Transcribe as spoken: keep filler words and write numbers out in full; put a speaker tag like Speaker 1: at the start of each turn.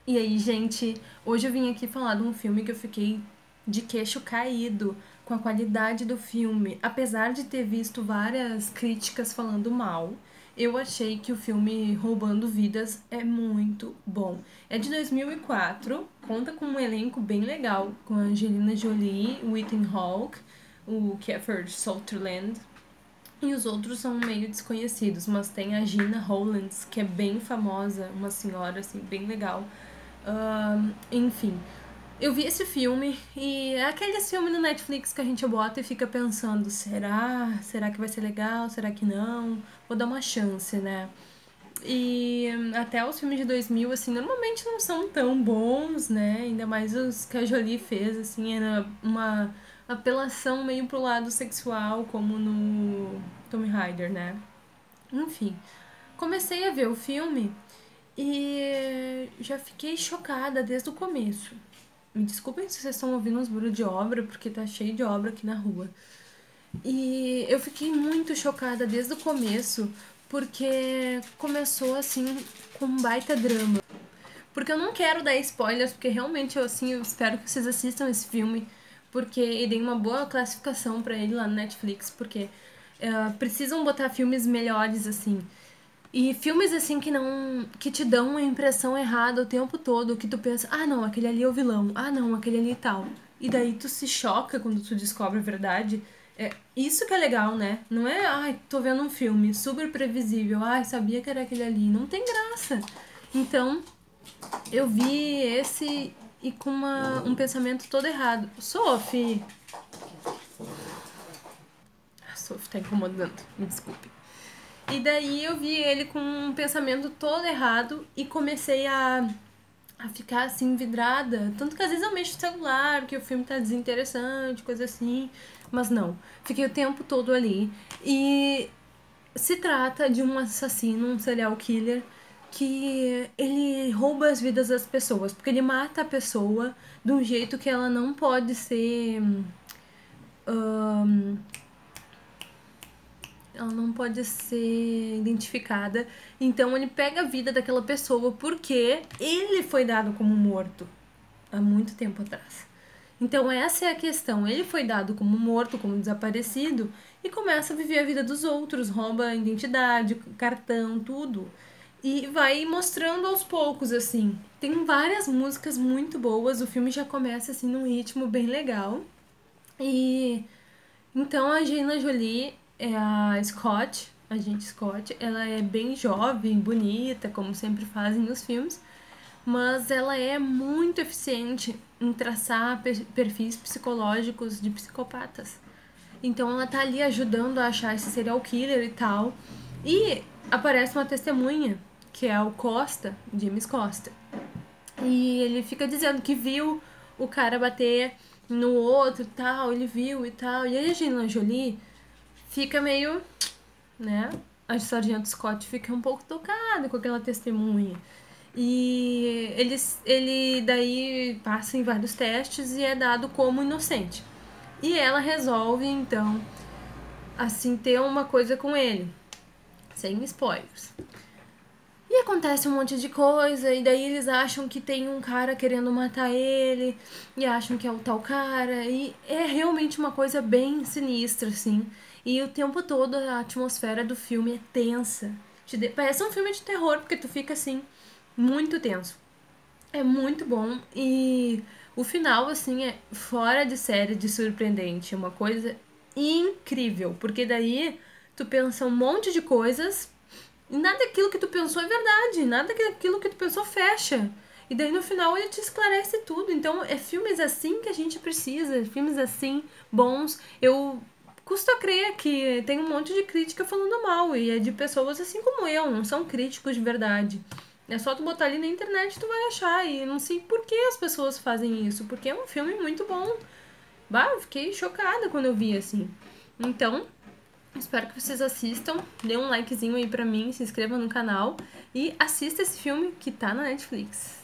Speaker 1: E aí, gente, hoje eu vim aqui falar de um filme que eu fiquei de queixo caído com a qualidade do filme. Apesar de ter visto várias críticas falando mal, eu achei que o filme Roubando Vidas é muito bom. É de dois mil e quatro, conta com um elenco bem legal, com a Angelina Jolie, o Ethan Hawke, o Kiefer Sutherland, e os outros são meio desconhecidos, mas tem a Gina Rowlands, que é bem famosa, uma senhora assim, bem legal. Ahn, enfim, eu vi esse filme e é aquele filme no Netflix que a gente bota e fica pensando, será? Será que vai ser legal? Será que não? Vou dar uma chance, né? E até os filmes de dois mil, assim, normalmente não são tão bons, né? Ainda mais os que a Jolie fez, assim, era uma apelação meio pro lado sexual, como no Tomb Raider, né? Enfim, comecei a ver o filme e já fiquei chocada desde o começo. Me desculpem se vocês estão ouvindo uns barulhos de obra, porque tá cheio de obra aqui na rua. E eu fiquei muito chocada desde o começo, porque começou assim com um baita drama. Porque eu não quero dar spoilers, porque realmente eu assim, eu espero que vocês assistam esse filme, porque e deem uma boa classificação pra ele lá no Netflix, porque eh, precisam botar filmes melhores assim. E filmes assim que não. Que te dão uma impressão errada o tempo todo, que tu pensa, ah não, aquele ali é o vilão, ah não, aquele ali e tal. E daí tu se choca quando tu descobre a verdade. É isso que é legal, né? Não é, ai, tô vendo um filme super previsível, ai, sabia que era aquele ali. Não tem graça. Então, eu vi esse e com uma, um pensamento todo errado. Sophie! A Sophie tá incomodando, me desculpe. E daí eu vi ele com um pensamento todo errado e comecei a, a ficar assim vidrada. Tanto que às vezes eu mexo no celular, que o filme tá desinteressante, coisa assim. Mas não, fiquei o tempo todo ali. E se trata de um assassino, um serial killer, que ele rouba as vidas das pessoas. Porque ele mata a pessoa de um jeito que ela não pode ser. ahn, ela não pode ser identificada. Então ele pega a vida daquela pessoa porque ele foi dado como morto há muito tempo atrás. Então essa é a questão. Ele foi dado como morto, como desaparecido e começa a viver a vida dos outros, rouba a identidade, cartão, tudo. E vai mostrando aos poucos assim. Tem várias músicas muito boas, o filme já começa assim num ritmo bem legal. E então a Gina Jolie é a Scott, a gente Scott, ela é bem jovem, bonita, como sempre fazem nos filmes, mas ela é muito eficiente em traçar perfis psicológicos de psicopatas. Então ela tá ali ajudando a achar esse serial killer e tal. E aparece uma testemunha, que é o Costa, James Costa. E ele fica dizendo que viu o cara bater no outro e tal, ele viu e tal. E aí a Angelina Jolie fica meio, né? A Sargento Scott fica um pouco tocada com aquela testemunha. E ele, ele daí passa em vários testes e é dado como inocente. E ela resolve, então, assim, ter uma coisa com ele. Sem spoilers. E acontece um monte de coisa, e daí eles acham que tem um cara querendo matar ele, e acham que é o tal cara, e é realmente uma coisa bem sinistra, assim. E o tempo todo a atmosfera do filme é tensa. Te de... Parece um filme de terror, porque tu fica assim, muito tenso. É muito bom, e o final, assim, é fora de série de surpreendente, é uma coisa incrível, porque daí tu pensa um monte de coisas e nada daquilo que tu pensou é verdade, nada daquilo que tu pensou fecha. E daí no final ele te esclarece tudo. Então é filmes assim que a gente precisa, filmes assim bons. Eu custa crer que tem um monte de crítica falando mal e é de pessoas assim como eu, não são críticos de verdade. É só tu botar ali na internet tu vai achar e não sei por que as pessoas fazem isso, porque é um filme muito bom. Bah, eu fiquei chocada quando eu vi assim. Então, espero que vocês assistam, dê um likezinho aí pra mim, se inscreva no canal e assista esse filme que tá na Netflix.